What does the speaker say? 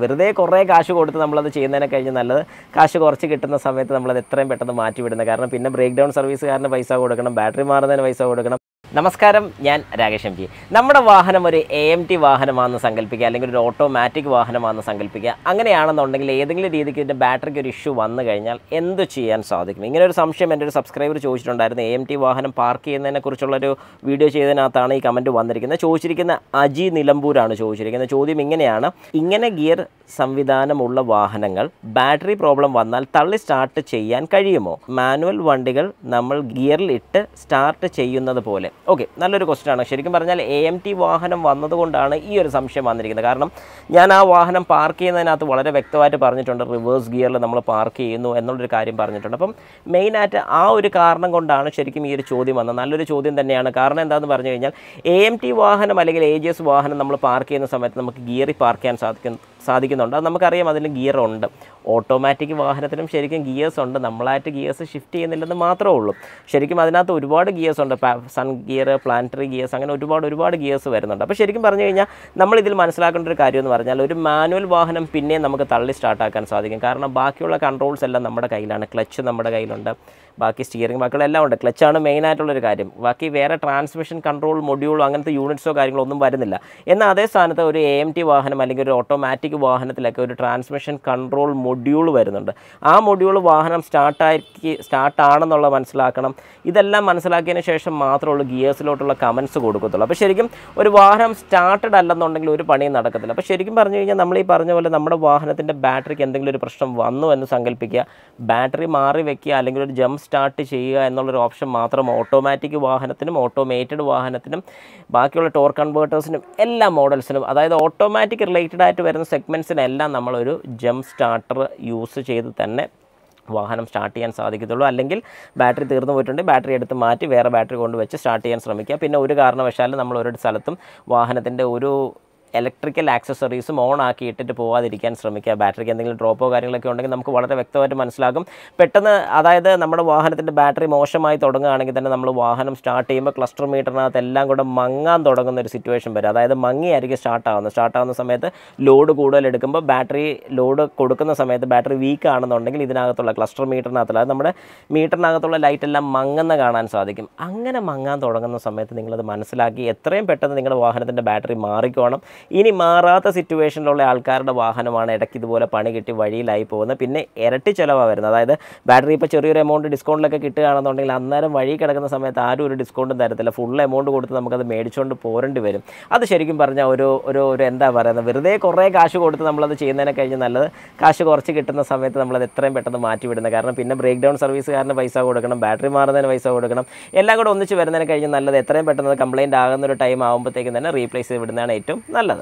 വെറുതെ കുറേ കാശ് കൊടുത്ത് നമ്മളത് ചെയ്യുന്നതിനെ കഴിഞ്ഞ് നല്ലത് കാശ് കുറച്ച് കിട്ടുന്ന സമയത്ത് നമ്മളത് എത്രയും പെട്ടെന്ന് മാറ്റി വിടുന്നത്. കാരണം പിന്നെ ബ്രേക്ക് ഡൗൺ സർവീസുകാരന് പൈസ കൊടുക്കണം, ബാറ്ററി മാറുന്നതിന് പൈസ കൊടുക്കണം. നമസ്കാരം, ഞാൻ രാകേഷ് എം ജി. നമ്മുടെ വാഹനം ഒരു AMT വാഹനമാണെന്ന് സങ്കല്പിക്കുക, അല്ലെങ്കിൽ ഒരു ഓട്ടോമാറ്റിക് വാഹനമാണെന്ന് സങ്കല്പിക്കുക. അങ്ങനെയാണെന്നുണ്ടെങ്കിൽ ഏതെങ്കിലും രീതിക്ക് ഇതിൻ്റെ ബാറ്ററിക്ക് ഒരു ഇഷ്യൂ വന്നു കഴിഞ്ഞാൽ എന്ത് ചെയ്യാൻ സാധിക്കും? ഇങ്ങനെ ഒരു സംശയം എൻ്റെ ഒരു സബ്സ്ക്രൈബർ ചോദിച്ചിട്ടുണ്ടായിരുന്നു. AMT വാഹനം പാർക്ക് ചെയ്യുന്നതിനെക്കുറിച്ചുള്ളൊരു വീഡിയോ ചെയ്തതിനകത്താണ് ഈ കമൻറ്റ് വന്നിരിക്കുന്നത്. ചോദിച്ചിരിക്കുന്ന അജി നിലമ്പൂരാണ് ചോദിച്ചിരിക്കുന്നത്. ചോദ്യം ഇങ്ങനെയാണ്: ഇങ്ങനെ ഗിയർ സംവിധാനമുള്ള വാഹനങ്ങൾ ബാറ്ററി പ്രോബ്ലം വന്നാൽ തള്ളി സ്റ്റാർട്ട് ചെയ്യാൻ കഴിയുമോ? മാനുവൽ വണ്ടികൾ നമ്മൾ ഗിയറിൽ ഇട്ട് സ്റ്റാർട്ട് ചെയ്യുന്നത് പോലെ. ഓക്കെ, നല്ലൊരു ക്വസ്റ്റ്യൻ ആണ്. ശരിക്കും പറഞ്ഞാൽ AMT വാഹനം വന്നതുകൊണ്ടാണ് ഈ ഒരു സംശയം വന്നിരിക്കുന്നത്. കാരണം ഞാൻ ആ വാഹനം പാർക്ക് ചെയ്യുന്നതിനകത്ത് വളരെ വ്യക്തമായിട്ട് പറഞ്ഞിട്ടുണ്ട്, റിവേഴ്സ് ഗിയറിൽ നമ്മൾ പാർക്ക് ചെയ്യുന്നു എന്നുള്ളൊരു കാര്യം പറഞ്ഞിട്ടുണ്ട്. അപ്പം മെയിനായിട്ട് ആ ഒരു കാരണം കൊണ്ടാണ് ശരിക്കും ഈ ഒരു ചോദ്യം വന്നത്. നല്ലൊരു ചോദ്യം തന്നെയാണ്. കാരണം എന്താണെന്ന് പറഞ്ഞു കഴിഞ്ഞാൽ AMT വാഹനം അല്ലെങ്കിൽ AGS വാഹനം നമ്മൾ പാർക്ക് ചെയ്യുന്ന സമയത്ത് നമുക്ക് ഗിയറിൽ പാർക്ക് ചെയ്യാൻ സാധിക്കുന്നുണ്ട്. അത് നമുക്കറിയാം, അതിന് ഗിയർ ഉണ്ട്. ഓട്ടോമാറ്റിക് വാഹനത്തിനും ശരിക്കും ഗിയേഴ്സ് ഉണ്ട്. നമ്മളായിട്ട് ഗിയേഴ്സ് ഷിഫ്റ്റ് ചെയ്യുന്നില്ലെന്ന് മാത്രമേ ഉള്ളൂ. ശരിക്കും അതിനകത്ത് ഒരുപാട് ഗിയേഴ്സ് ഉണ്ട്. സൺ ഗിയർ, പ്ലാനറ്ററി ഗിയേഴ്സ്, അങ്ങനെ ഒരുപാട് ഗിയേഴ്സ് വരുന്നുണ്ട്. അപ്പോൾ ശരിക്കും പറഞ്ഞു കഴിഞ്ഞാൽ നമ്മളിതിൽ മനസ്സിലാക്കേണ്ട ഒരു കാര്യം എന്ന് പറഞ്ഞാൽ ഒരു മാനുവൽ വാഹനം പിന്നെയും നമുക്ക് തള്ളി സ്റ്റാർട്ടാക്കാൻ സാധിക്കും. കാരണം ബാക്കിയുള്ള കൺട്രോൾസ് എല്ലാം നമ്മുടെ കയ്യിലാണ്. ക്ലച്ച് നമ്മുടെ കയ്യിലുണ്ട്, ബാക്കി സ്റ്റിയറിംഗ് ബാക്കിയെല്ലാം ഉണ്ട്. ക്ലച്ചാണ് മെയിനായിട്ടുള്ളൊരു കാര്യം. ബാക്കി വേറെ ട്രാൻസ്മിഷൻ കൺട്രോൾ മൊഡ്യൂളോ അങ്ങനത്തെ യൂണിറ്റ്സോ കാര്യങ്ങളോ ഒന്നും വരുന്നില്ല. എന്നാൽ അതേ സ്ഥാനത്ത് ഒരു AMT വാഹനം അല്ലെങ്കിൽ ഒരു ഓട്ടോമാറ്റിക് വാഹനത്തിലൊക്കെ ഒരു ട്രാൻസ്മിഷൻ കൺട്രോൾ മൊഡ്യൂൾ വരുന്നുണ്ട്. ആ മൊഡ്യൂൾ വാഹനം സ്റ്റാർട്ടാണെന്നുള്ളത് മനസ്സിലാക്കണം. ഇതെല്ലാം മനസ്സിലാക്കിയതിന് ശേഷം മാത്രമേ ഉള്ളൂ ഗിയേഴ്സിലോട്ടുള്ള കമൻസ് കൊടുക്കത്തുള്ളൂ. അപ്പോൾ ശരിക്കും ഒരു വാഹനം സ്റ്റാർട്ടഡ് അല്ലെന്നുണ്ടെങ്കിൽ ഒരു പണിയും നടക്കത്തില്ല. അപ്പോൾ ശരിക്കും പറഞ്ഞു കഴിഞ്ഞാൽ നമ്മൾ ഈ പറഞ്ഞ പോലെ നമ്മുടെ വാഹനത്തിൻ്റെ ബാറ്ററിക്ക് എന്തെങ്കിലും ഒരു പ്രശ്നം വന്നു എന്ന് സങ്കല്പിക്കുക, ബാറ്ററി മാറി വെക്കുക അല്ലെങ്കിൽ ഒരു ജംപ് സ്റ്റാർട്ട് ചെയ്യുക എന്നുള്ളൊരു ഓപ്ഷൻ മാത്രം ഓട്ടോമാറ്റിക് വാഹനത്തിനും ഓട്ടോമേറ്റഡ് വാഹനത്തിനും ബാക്കിയുള്ള ടോർക്ക് കൺവേർട്ടേഴ്സിനും എല്ലാ മോഡൽസിനും, അതായത് ഓട്ടോമാറ്റിക് റിലേറ്റഡ് ആയിട്ട് വരുന്ന സെഗ്മെൻറ്റ്സിനെല്ലാം നമ്മളൊരു ജംപ് സ്റ്റാർട്ടർ യൂസ് ചെയ്ത് തന്നെ വാഹനം സ്റ്റാർട്ട് ചെയ്യാൻ സാധിക്കത്തുള്ളൂ. അല്ലെങ്കിൽ ബാറ്ററി തീർന്നു പോയിട്ടുണ്ടെങ്കിൽ ബാറ്ററി എടുത്ത് മാറ്റി വേറെ ബാറ്ററി കൊണ്ട് വെച്ച് സ്റ്റാർട്ട് ചെയ്യാൻ ശ്രമിക്കുക. പിന്നെ ഒരു കാരണവശാലും നമ്മൾ ഒരു സ്ഥലത്തും വാഹനത്തിൻ്റെ ഒരു ഇലക്ട്രിക്കൽ ആക്സസറീസും ഓൺ ആക്കി ഇട്ടിട്ട് പോകാതിരിക്കാൻ ശ്രമിക്കുക. ബാറ്ററിക്ക് എന്തെങ്കിലും ഡ്രോപ്പോ കാര്യങ്ങളൊക്കെ ഉണ്ടെങ്കിൽ നമുക്ക് വളരെ വ്യക്തമായിട്ട് മനസ്സിലാകും. പെട്ടെന്ന്, അതായത് നമ്മുടെ വാഹനത്തിൻ്റെ ബാറ്ററി മോശമായി തുടങ്ങുകയാണെങ്കിൽ തന്നെ നമ്മൾ വാഹനം സ്റ്റാർട്ട് ചെയ്യുമ്പോൾ ക്ലസ്റ്റർ മീറ്ററിനകത്ത് എല്ലാം കൂടെ മങ്ങാൻ തുടങ്ങുന്ന ഒരു സിറ്റുവേഷൻ വരും. അതായത് മങ്ങിയായിരിക്കും സ്റ്റാർട്ടാവുന്ന സമയത്ത് ലോഡ് കൂടുതൽ എടുക്കുമ്പോൾ ബാറ്ററി ലോഡ് കൊടുക്കുന്ന സമയത്ത് ബാറ്ററി വീക്ക് ആണെന്നുണ്ടെങ്കിൽ ഇതിനകത്തുള്ള ക്ലസ്റ്റർ മീറ്ററിനകത്തുള്ള, അത് നമ്മുടെ മീറ്ററിനകത്തുള്ള ലൈറ്റ് എല്ലാം മങ്ങുന്ന കാണാൻ സാധിക്കും. അങ്ങനെ മങ്ങാൻ തുടങ്ങുന്ന സമയത്ത് നിങ്ങളത് മനസ്സിലാക്കി എത്രയും പെട്ടെന്ന് നിങ്ങളുടെ വാഹനത്തിൻ്റെ ബാറ്ററി മാറിക്കോണം. ഇനി മാറാത്ത സിറ്റുവേഷനിലുള്ള ആൾക്കാരുടെ വാഹനമാണ് ഇടയ്ക്ക് ഇതുപോലെ പണി കിട്ടി വഴിയിലായി പോകുന്നത്. പിന്നെ ഇരട്ടി ചിലവാണ് വരുന്നത്. അതായത് ബാറ്ററി ഇപ്പോൾ ചെറിയൊരു എമൗണ്ട് ഡിസ്കൗണ്ടിലൊക്കെ കിട്ടുകയാണെന്നുണ്ടെങ്കിൽ അന്നേരം വഴി കിടക്കുന്ന സമയത്ത് ആരും ഒരു ഡിസ്കൗണ്ടും തരത്തില്ല. ഫുൾ എമൗണ്ട് കൊടുത്ത് നമുക്കത് മേടിച്ചുകൊണ്ട് പോരേണ്ടി വരും. അത് ശരിക്കും പറഞ്ഞാൽ ഒരു എന്താ പറയുന്നത്, വെറുതെ കുറേ കാശ് കൊടുത്ത് നമ്മളത് ചെയ്യുന്നതിനെ കഴിഞ്ഞ് നല്ലത് കാശ് കുറച്ച് കിട്ടുന്ന സമയത്ത് നമ്മളത് എത്രയും പെട്ടെന്ന് മാറ്റി വിടുന്നത്. കാരണം പിന്നെ ബ്രേക്ക് ഡൗൺ സർവീസുകാരന് പൈസ കൊടുക്കണം, ബാറ്ററി മാറുന്നതിന് പൈസ കൊടുക്കണം, എല്ലാം കൂടെ ഒന്നിച്ച് വരുന്നതിന് കഴിഞ്ഞ് നല്ലത് എത്രയും പെട്ടെന്ന് കംപ്ലയിൻ്റ് ആകുന്ന ഒരു ടൈം ആകുമ്പോഴത്തേക്കും തന്നെ റീപ്ലേസ് ചെയ്ത് വിടുന്നതാണ് ഏറ്റവും നല്ലത്.